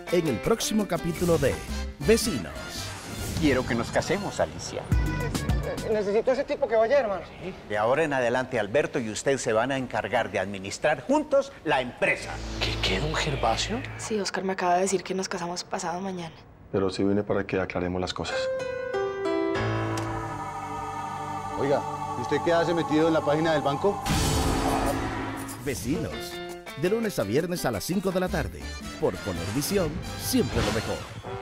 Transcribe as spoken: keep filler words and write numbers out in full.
en el próximo capítulo de Vecinos. Quiero que nos casemos, Alicia. Necesito ese tipo que vaya, hermano. Sí. De ahora en adelante, Alberto y usted se van a encargar de administrar juntos la empresa. ¿Qué, qué, don Gervasio? Sí, Oscar me acaba de decir que nos casamos pasado mañana. Pero sí vine para que aclaremos las cosas. Oiga, ¿y usted qué hace metido en la página del banco? Vecinos, de lunes a viernes a las cinco de la tarde. Por Poner Visión, siempre lo mejor.